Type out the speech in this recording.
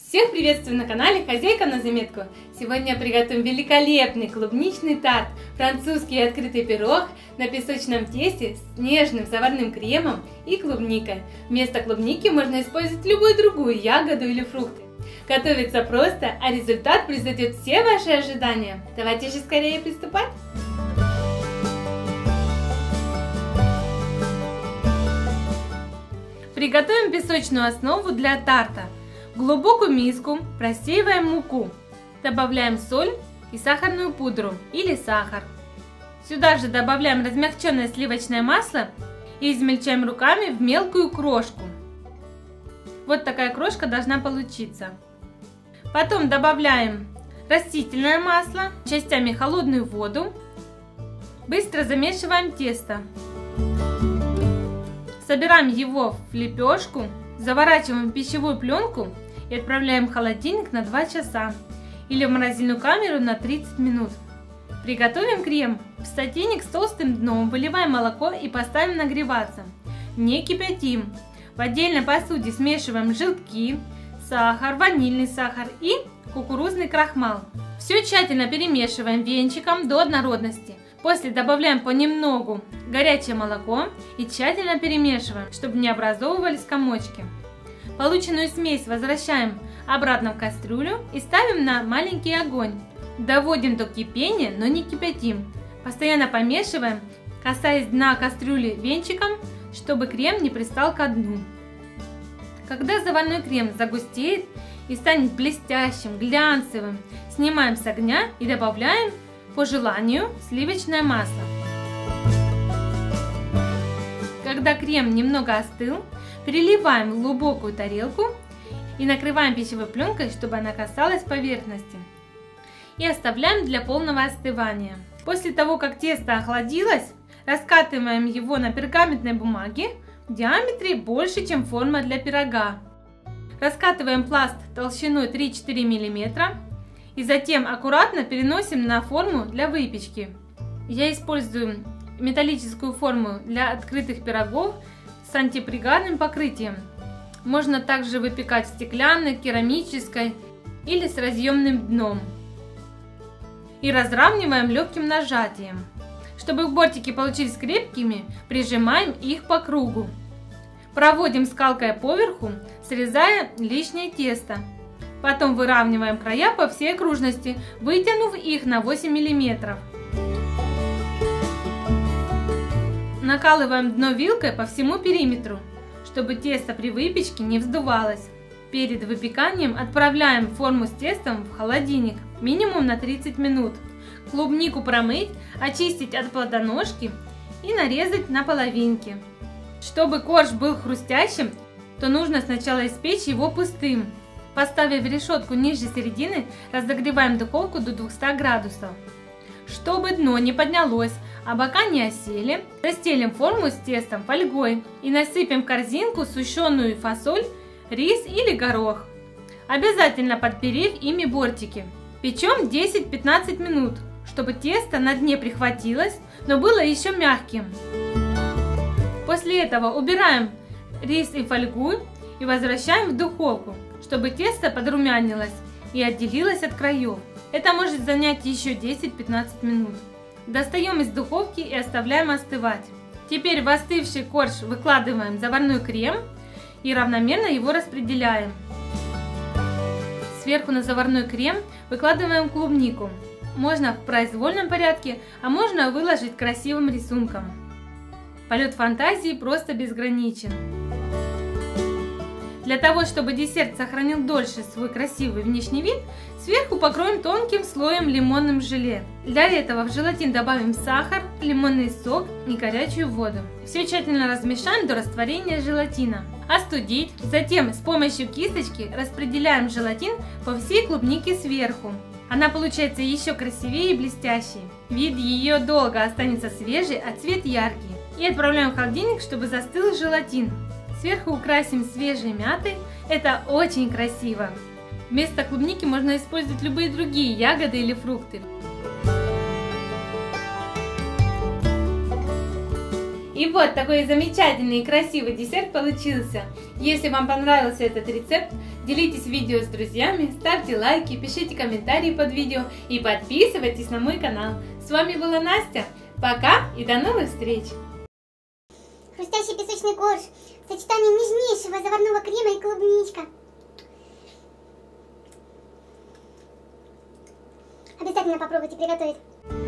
Всех приветствую на канале Хозяйка на заметку. Сегодня приготовим великолепный клубничный тарт, французский открытый пирог на песочном тесте с нежным заварным кремом и клубникой. Вместо клубники можно использовать любую другую ягоду или фрукты. Готовится просто, а результат превзойдет все ваши ожидания. Давайте же скорее приступать. Приготовим песочную основу для тарта. В глубокую миску просеиваем муку, добавляем соль и сахарную пудру или сахар. Сюда же добавляем размягченное сливочное масло и измельчаем руками в мелкую крошку. Вот такая крошка должна получиться. Потом добавляем растительное масло, частями холодную воду. Быстро замешиваем тесто. Собираем его в лепешку, заворачиваем в пищевую пленку и отправляем в холодильник на 2 часа или в морозильную камеру на 30 минут. Приготовим крем. В сотейник с толстым дном выливаем молоко и поставим нагреваться. Не кипятим. В отдельной посуде смешиваем желтки, сахар, ванильный сахар и кукурузный крахмал. Все тщательно перемешиваем венчиком до однородности. После добавляем понемногу горячее молоко и тщательно перемешиваем, чтобы не образовывались комочки. Полученную смесь возвращаем обратно в кастрюлю и ставим на маленький огонь. Доводим до кипения, но не кипятим. Постоянно помешиваем, касаясь дна кастрюли венчиком, чтобы крем не пристал ко дну. Когда заварной крем загустеет и станет блестящим, глянцевым, снимаем с огня и добавляем по желанию сливочное масло. Когда крем немного остыл, переливаем в глубокую тарелку и накрываем пищевой пленкой, чтобы она касалась поверхности. И оставляем для полного остывания. После того, как тесто охладилось, раскатываем его на пергаментной бумаге в диаметре больше, чем форма для пирога. Раскатываем пласт толщиной 3-4 мм. И затем аккуратно переносим на форму для выпечки. Я использую металлическую форму для открытых пирогов с антипригарным покрытием. Можно также выпекать в стеклянной, керамической или с разъемным дном. И разравниваем легким нажатием. Чтобы бортики получились крепкими, прижимаем их по кругу. Проводим скалкой поверху, срезая лишнее тесто. Потом выравниваем края по всей окружности, вытянув их на 8 мм. Накалываем дно вилкой по всему периметру, чтобы тесто при выпечке не вздувалось. Перед выпеканием отправляем форму с тестом в холодильник минимум на 30 минут. Клубнику промыть, очистить от плодоножки и нарезать на половинки. Чтобы корж был хрустящим, то нужно сначала испечь его пустым. Поставив решетку ниже середины, разогреваем духовку до 200 градусов. Чтобы дно не поднялось, а бока не осели, застелим форму с тестом фольгой и насыпем в корзинку сушеную фасоль, рис или горох, обязательно подперев ими бортики. Печем 10-15 минут, чтобы тесто на дне прихватилось, но было еще мягким. После этого убираем рис и фольгу и возвращаем в духовку, чтобы тесто подрумянилось и отделилось от краев. Это может занять еще 10-15 минут. Достаем из духовки и оставляем остывать. Теперь в остывший корж выкладываем заварной крем и равномерно его распределяем. Сверху на заварной крем выкладываем клубнику. Можно в произвольном порядке, а можно выложить красивым рисунком. Полет фантазии просто безграничен. Для того, чтобы десерт сохранил дольше свой красивый внешний вид, сверху покроем тонким слоем лимонным желе. Для этого в желатин добавим сахар, лимонный сок и горячую воду. Все тщательно размешаем до растворения желатина. Остудить. Затем с помощью кисточки распределяем желатин по всей клубнике сверху. Она получается еще красивее и блестящей. Вид ее долго останется свежий, а цвет яркий. И отправляем в холодильник, чтобы застыл желатин. Сверху украсим свежей мятой. Это очень красиво. Вместо клубники можно использовать любые другие ягоды или фрукты. И вот такой замечательный и красивый десерт получился. Если вам понравился этот рецепт, Делитесь видео с друзьями, ставьте лайки, пишите комментарии под видео и подписывайтесь на мой канал. С вами была Настя. Пока и до новых встреч! Хрустящий песочный корж, сочетание нежнейшего заварного крема и клубничка. Обязательно попробуйте приготовить.